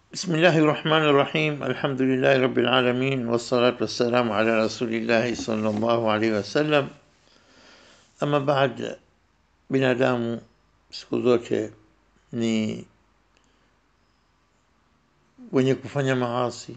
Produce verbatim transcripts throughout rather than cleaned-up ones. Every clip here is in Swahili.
بسم الله الرحمن الرحيم الحمد لله رب العالمين والصلاة والسلام على رسول الله صلى الله عليه وسلم. Ama baada, binadamu siku zote ni wenye kufanya maasi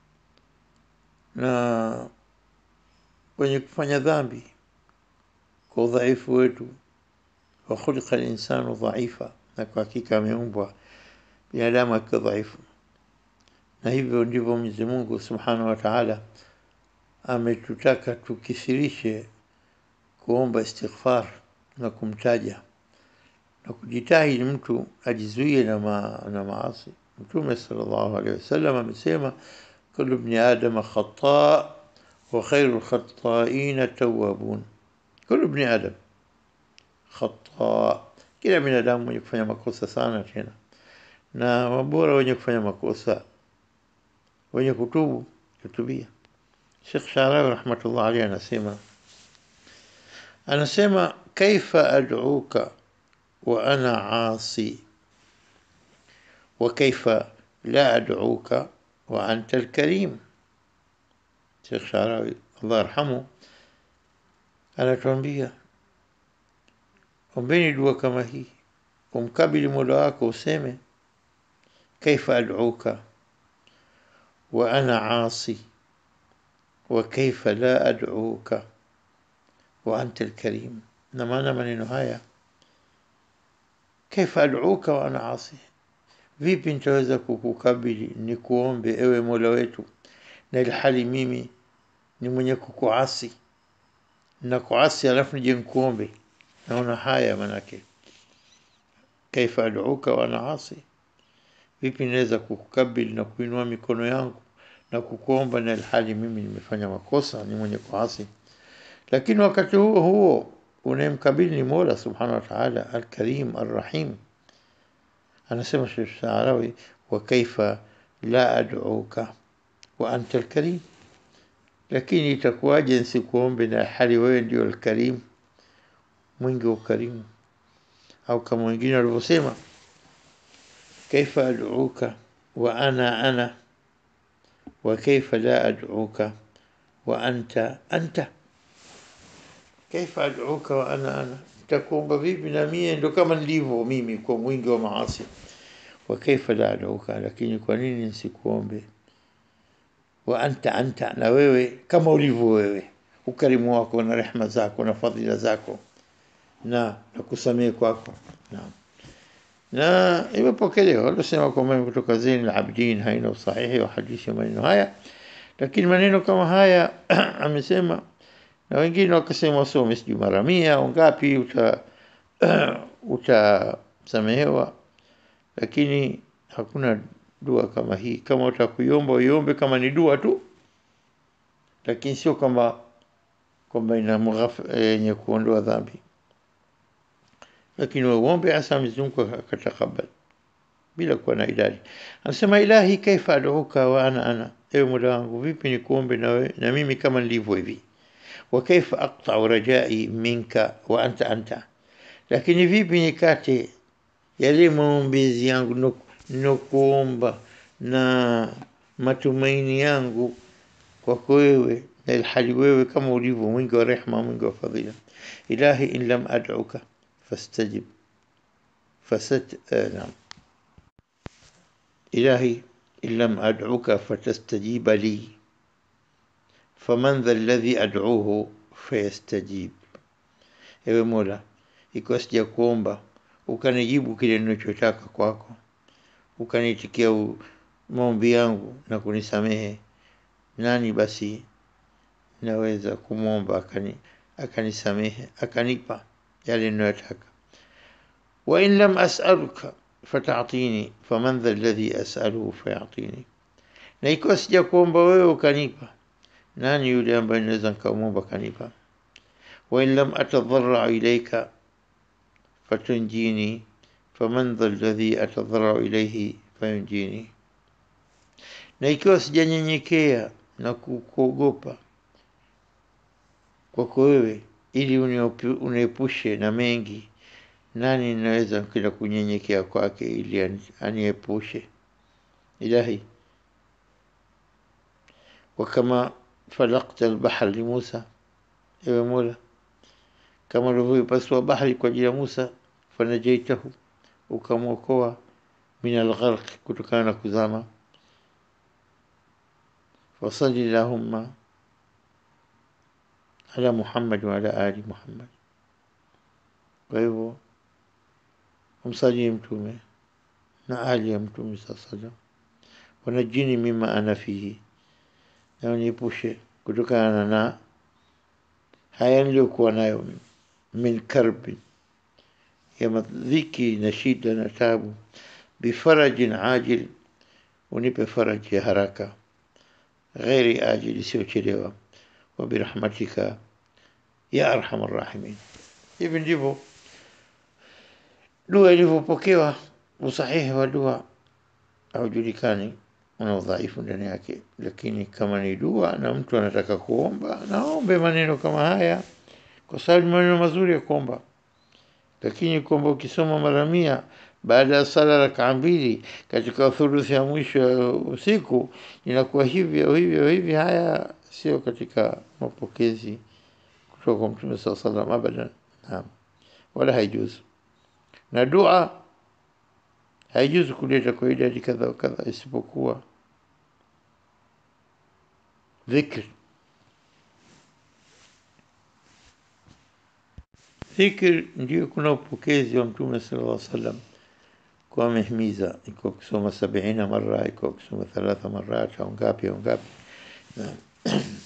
na wenye kufanya dhambi kwa udhaifu wetu. Wa khuliqa al-insanu dhaifa, na kwa hakika ameumbwa binadamu akiwa dhaifu. Na hivyo ndivyo Mwenyezi Mungu Subhanahu wa Ta'ala ametutaka tukithirishe kuomba istighfar na kumtaja na kujitahidi mtu ajizuie na, ma, na maasi. Mtume sallallahu alaihi wasallam amesema kullu ibn adam khata wa khairul khata'in at-tawwabun. Kullu ibn adam khata, kila binadamu mwenye kufanya makosa sana tena, na wabora wenye kufanya makosa wenye kutubu kutubia. Sheikh Sharawi rahmatullah alayhi anasema anasema kaifa ad'uka wa ana asi wa kaifa la ad'uka wa anta al-karim. Sheikh Sharawi Allah yarhamu anatuambia, ombeni dua kama hii, umkabili Mola wako useme kaifa ad'uka wa ana asi wa kaifa la ad'uka wa anta al-karim. Na maana maneno haya, kaifa ad'uka wa ana asi, vipi nitaweza kukukabili ni kuombe ewe Mola wetu na ilhali mimi ni mwenye kukuasi na kuasi alafu nije nikuombe? Naona haya manake, kaifa ad'uka wa ana asi, vipi naweza kukukabili na kuinua mikono yangu na kukuomba na ilhali mimi nimefanya makosa, ni mwenye kuasi? Lakini wakati huo huo unayemkabili ni Mola Subhanahu wa Ta'ala al-Karim ar-Rahim. Anasema Sheikh Sha'rawi, wa kaifa la ad'uka wa anta al-Karim, lakini itakuwaje nisikuombe na hali wewe ndio al-Karim, mwingi wa ukarimu? Au kama wengine walivyosema, kaifa ad'uka wa ana ana wa kaifa la ad'uka wa anta anta. Kaifa ad'uka wa ana ana, nitakuomba vipi na mimi ndo kama nilivyo mimi kwa mwingi wa maasi? Wa kaifa la ad'uka, lakini kwa nini nisikuombe wa anta anta, na wewe kama ulivyo wewe, ukarimu wako na rehema zako na fadhila zako na kusamehe kwako. Naam. Na imepokelewa walisema kwamba kutoka Zain al-Abidin haina usahihi wa hadithi maneno haya, lakini maneno kama haya amesema, na wengine wakasema usome sijui mara mia au ngapi uta utasamehewa, lakini hakuna dua kama hii. Kama utakuiomba uiombe kama ni dua tu, lakini sio kama kwamba ina mughafa yenye kuondoa dhambi, lakini uombe hasa Mwenyezi Mungu akatakabali bila kuwa na idadi. Anasema ilahi kaifa ad'uka wa ana ana, ewe Mola wangu vipi nikuombe na wewe na mimi kama nilivyo hivi? Wa kaifa aqta'u rajai minka wa anta anta, lakini vipi nikate yale maombezi yangu ninokuomba na matumaini yangu kwako wewe na ilhali wewe kama ulivyo mwingi wa rehema mwingi wa fadhila. Ilahi in lam ad'uka fastajib fasat naam إلهي إن لم أدعوك فتستجيب لي فمن ذا الذي أدعوه فيستجيب. Ewe Mola, ikiwa sijakuomba ukanijibu kile ninachotaka kwako, ukaniitikia maombi yangu na kunisamehe, nani basi naweza kumwomba akani akanisamehe akanipa yale ninayotaka? Wa in lam as'aluka fata'tini faman dha alladhi as'aluhu fayatini, na ikiwa sijakuomba wewe ukanipa, nani yule ambaye naweza nikamwomba kanipa? Wa in lam atadharra ilayka fatunjini faman dha alladhi atadharra ilayhi fayunjini, na ikiwa sijanyenyekea na kukuogopa kwako wewe ili uniepushe na mengi, nani naweza kila kunyenyekea kwake ili aniepushe إلهي وكما فلقت البحر لموسى ewe Mola kama ulivyoipasua bahari kwa ajili ya Musa fanajaitahu ukamwokoa min algharq kutokana na kuzama fasalli lahumma ala Muhammad wa ala ali Muhammad kwa hivyo umsalie mtume na ali ya mtume sallallahu alaihi wasallam wanajini mima ana fihi na uniepushe kutokana na haya niliyokuwa nayo min karbi ya madhiki na shida na tabu bifarajin ajil unipe faraji ya haraka ghairi ajil isiyochelewa wa birahmatika ya arhamar rahimin. Hivi ndivyo dua ilivyopokewa. Usahihi wa dua haujulikani, una udhaifu ndani yake, lakini kama ni dua na mtu anataka kuomba, naombe maneno kama haya kwa sababu ni maneno mazuri ya kuomba. Lakini kwamba ukisoma mara mia baada ya sala rakaa mbili katika thuluthi ya mwisho ya usiku inakuwa hivi au hivi au hivi, haya sio katika mapokezi kutoka kwa Mtume sallallahu alaihi wasallam abadan. Naam, wala haijuzu. Na dua haijuzu kuleta kwa idadi kadha wa kadha isipokuwa dhikr. Dhikr ndio kuna upokezi wa Mtume sallallahu alaihi wasallam kwa amehimiza, iko kusoma sabini mara, iko kusoma thalatha marat au ngapi au ngapi.